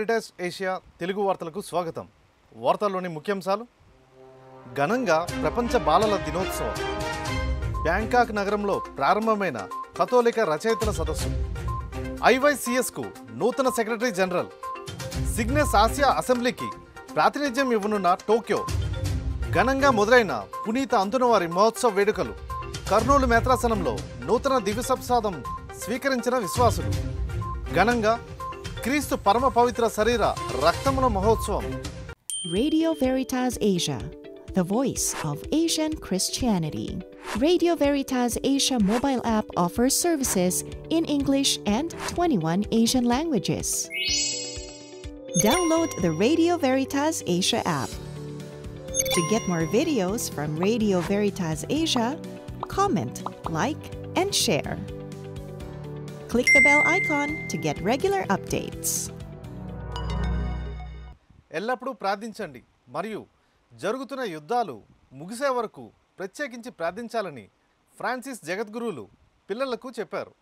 Veritas Asia Telugu వార్తలకు స్వాగతం. వార్తల్లోని ముఖ్యాంశాలు. ఘనంగా ప్రపంచ బాలల దినోత్సవం. బ్యాంకాక్ నగరంలో ప్రారంభమైన కథోలిక రచయితల సదస్సు. ఐవైసిఎస్కు నూతన సెక్రటరీ జనరల్. సిగ్నెస్ ఆసియా అసెంబ్లీకి ప్రాతినిధ్యం ఇవ్వనున్న టోక్యో. ఘనంగా మొదలైన పునీత అంతునవారి మహోత్సవ వేడుకలు. కర్నూలు మేత్రాసనంలో నూతన దివ్యసప్రసాదం స్వీకరించిన విశ్వాసులు. ఘనంగా క్రీస్తు పరమ పవిత్ర శరీర రక్తముల మహోత్సవం. Radio Veritas Asia, the voice of Asian Christianity. Radio Veritas Asia mobile app offers services in English and 21 Asian languages. Download the Radio Veritas Asia app. To get more videos from Radio Veritas Asia, comment, like, and share. Click the bell icon to get regular updates. ఎల్లప్పుడూ ప్రార్థించండి మరియు జరుగుతున్న యుద్ధాలు ముగిసే వరకు ప్రత్యేకించి ప్రార్థించాలని Francis జగద్గురువులు పిల్లలకు చెప్పారు.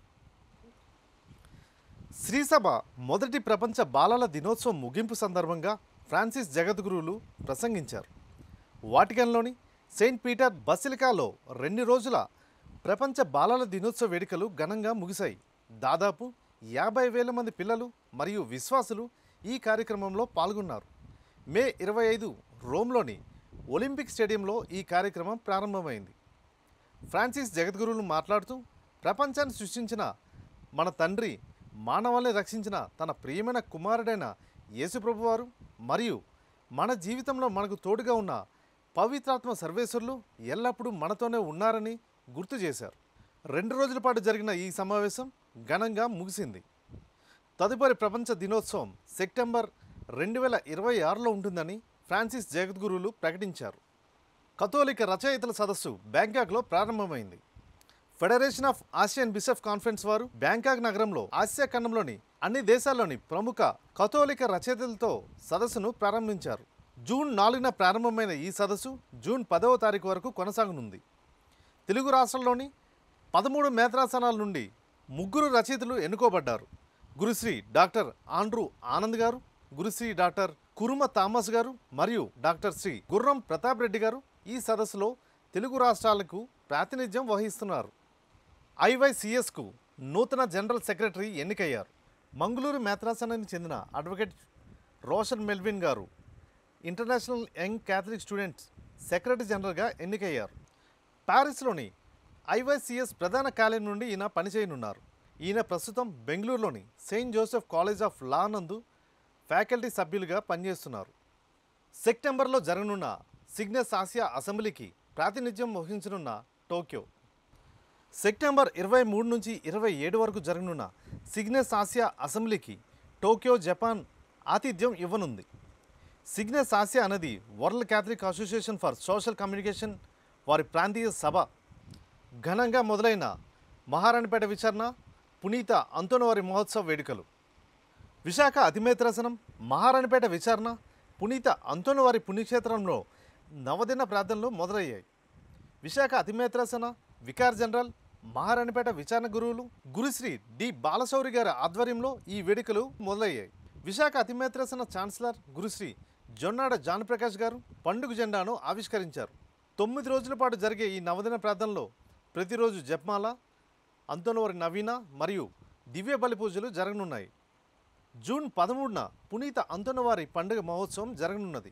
శ్రీసభ మొదటి ప్రపంచ బాలల దినోత్సవం ముగింపు సందర్భంగా ఫ్రాన్సిస్ జగద్గురువులు ప్రసంగించారు. వాటికన్లోని సెయింట్ పీటర్ బసిలికాలో 2 రోజుల ప్రపంచ బాలల దినోత్సవ వేడుకలు ఘనంగా ముగిశాయి. దాదాపు 50,000 మంది పిల్లలు మరియు విశ్వాసులు ఈ కార్యక్రమంలో పాల్గొన్నారు. మే 25 రోమ్లోని ఒలింపిక్ స్టేడియంలో ఈ కార్యక్రమం ప్రారంభమైంది. ఫ్రాన్సిస్ జగద్గురువులు మాట్లాడుతూ, ప్రపంచాన్ని సృష్టించిన మన తండ్రి, మానవాళిని రక్షించిన తన ప్రియమైన కుమారుడైన యేసుప్రభువారు మరియు మన జీవితంలో మనకు తోడుగా ఉన్న పవిత్రాత్మ సర్వేశ్వరులు ఎల్లప్పుడూ మనతోనే ఉన్నారని గుర్తు చేశారు. 2 రోజుల పాటు జరిగిన ఈ సమావేశం ఘనంగా ముగిసింది. తదుపరి ప్రపంచ దినోత్సవం సెప్టెంబర్ 2026లో ఉంటుందని ఫ్రాన్సిస్ జగద్గురువులు ప్రకటించారు. కథోలిక రచయితల సదస్సు బ్యాంకాక్లో ప్రారంభమైంది. Federation of Asian bishop conference వారు బ్యాంకాక్ నగరంలో ఆసియా ఖండంలోని అన్ని దేశాల్లోని ప్రముఖ కథోలిక రచయితలతో సదస్సును ప్రారంభించారు. జూన్ 4న ప్రారంభమైన ఈ సదస్సు జూన్ 10వ తారీఖు వరకు కొనసాగనుంది. తెలుగు రాష్ట్రాల్లోని 13 మేత్రాసనాల నుండి 3 రచయితలు ఎన్నుకోబడ్డారు. గురుశ్రీ డాక్టర్ ఆండ్రూ ఆనంద్ గారు, గురుశ్రీ డాక్టర్ కురుమ థామస్ గారు మరియు డాక్టర్ శ్రీ గుర్రం ప్రతాప్ రెడ్డి గారు ఈ సదస్సులో తెలుగు రాష్ట్రాలకు ప్రాతినిధ్యం వహిస్తున్నారు. ఐవైసిఎస్కు నూతన జనరల్ సెక్రటరీ ఎన్నికయ్యారు. మంగళూరు మేత్రాసనానికి చెందిన అడ్వకేట్ రోషన్ మెల్విన్ గారు international young Catholic students secretary జనరల్గా ఎన్నికయ్యారు. ప్యారిస్లోని ఐవైసిఎస్ ప్రధాన కార్యాలయం నుండి ఈయన పనిచేయనున్నారు. ఈయన ప్రస్తుతం బెంగళూరులోని Saint Joseph college of law నందు ఫ్యాకల్టీ సభ్యులుగా పనిచేస్తున్నారు. సెప్టెంబర్లో జరగనున్న సిగ్నెస్ ఆసియా అసెంబ్లీకి ప్రాతినిధ్యం వహించనున్న టోక్యో. సెప్టెంబర్ 23 నుంచి 27 వరకు జరగనున్న సిగ్నెస్ ఆసియా అసెంబ్లీకి టోక్యో, జపాన్ ఆతిథ్యం ఇవ్వనుంది. సిగ్నెస్ ఆసియా అనేది world Catholic association for social communication వారి ప్రాంతీయ సభ. ఘనంగా మొదలైన మహారాణిపేట విచారణ, పునీత అంతునవారి మహోత్సవ వేడుకలు. విశాఖ అతిమేత్రాసనం మహారాణిపేట విచారణ, పునీత అంతునవారి పుణ్యక్షేత్రంలో నవదిన ప్రార్థనలు మొదలయ్యాయి. విశాఖ అతిమేత్రాసన వికార్ జనరల్ మహారాణిపేట విచారణ గురువులు గురుశ్రీ డి బాలశౌరి గారి ఆధ్వర్యంలో ఈ వేడుకలు మొదలయ్యాయి. విశాఖ అతిమేత్రాసన ఛాన్సలర్ గురుశ్రీ జొన్నాడ జానప్రకాష్ గారు పండుగ జెండాను ఆవిష్కరించారు. 9 రోజుల పాటు జరిగే ఈ నవదిన ప్రార్థనలో ప్రతిరోజు జపమాల, అంతునవారి నవీన మరియు దివ్య బలి పూజలు జరగనున్నాయి. జూన్ 13న పునీత అంతునవారి పండుగ మహోత్సవం జరగనున్నది.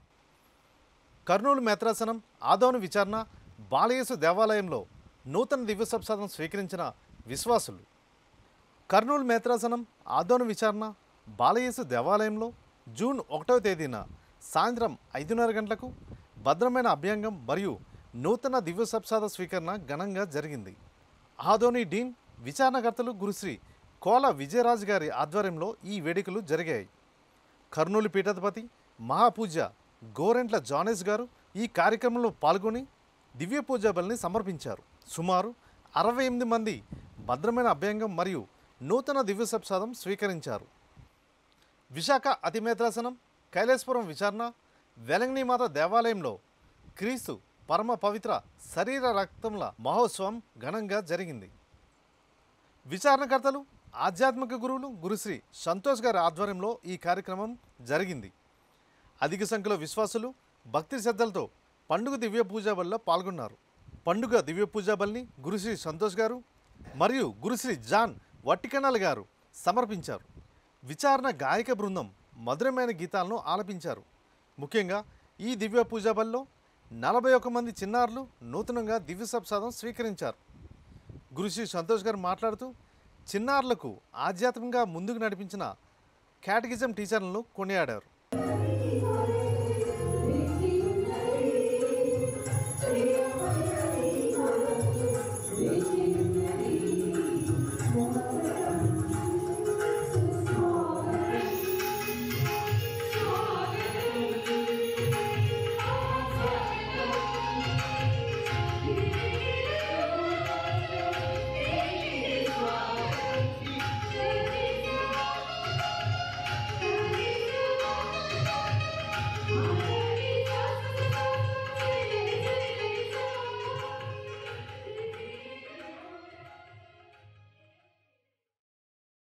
కర్నూలు మేత్రాసనం ఆదోని విచారణ బాలయేసు దేవాలయంలో నూతన దివ్యసప్రసాదం స్వీకరించిన విశ్వాసులు. కర్నూలు మేత్రాసనం ఆదోని విచారణ బాలయేసు దేవాలయంలో జూన్ 1వ తేదీన సాయంత్రం 5:30 గంటలకు భద్రమైన అభ్యంగం మరియు నూతన దివ్యసప్రసాద స్వీకరణ ఘనంగా జరిగింది. ఆదోని డీన్ విచారణకర్తలు గురుశ్రీ కోల విజయరాజ్ గారి ఆధ్వర్యంలో ఈ వేడుకలు జరిగాయి. కర్నూలు పీఠాధిపతి మహాపూజ్య గోరెంట్ల జానేస్ గారు ఈ కార్యక్రమంలో పాల్గొని దివ్య పూజా బలిని సమర్పించారు. సుమారు 68 మంది భద్రమైన అభ్యంగం మరియు నూతన దివ్యసప్రసాదం స్వీకరించారు. విశాఖ అతిమేత్రాసనం కైలాసపురం విచారణ వెలంగినిమాత దేవాలయంలో క్రీస్తు పరమ పవిత్ర శరీర రక్తముల మహోత్సవం ఘనంగా జరిగింది. విచారణకర్తలు ఆధ్యాత్మిక గురువులు గురుశ్రీ సంతోష్ గారి ఆధ్వర్యంలో ఈ కార్యక్రమం జరిగింది. అధిక సంఖ్యలో విశ్వాసులు భక్తి శ్రద్ధలతో పండుగ దివ్య పూజా బలిలో పాల్గొన్నారు. పండుగ దివ్య పూజా బలిని గురుశ్రీ సంతోష్ గారు మరియు గురుశ్రీ జాన్ వట్టికనాల్ గారు సమర్పించారు. విచారణ గాయక బృందం మధురమైన గీతాలను ఆలపించారు. ముఖ్యంగా ఈ దివ్య పూజా బలిలో 41 మంది చిన్నారులు నూతనంగా దివ్య సప్రసాదం స్వీకరించారు. గురుశ్రీ సంతోష్ గారు మాట్లాడుతూ చిన్నారులకు ఆధ్యాత్మికంగా ముందుకు నడిపించిన క్యాటగిజం టీచర్లను కొనియాడారు.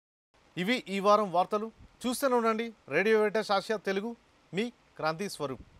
ఇవి ఈ వారం వార్తలు. చూస్తూనే ఉండండి రేడియో వెరిటాస్ ఆసియా తెలుగు. మీ క్రాంతి స్వరూప్.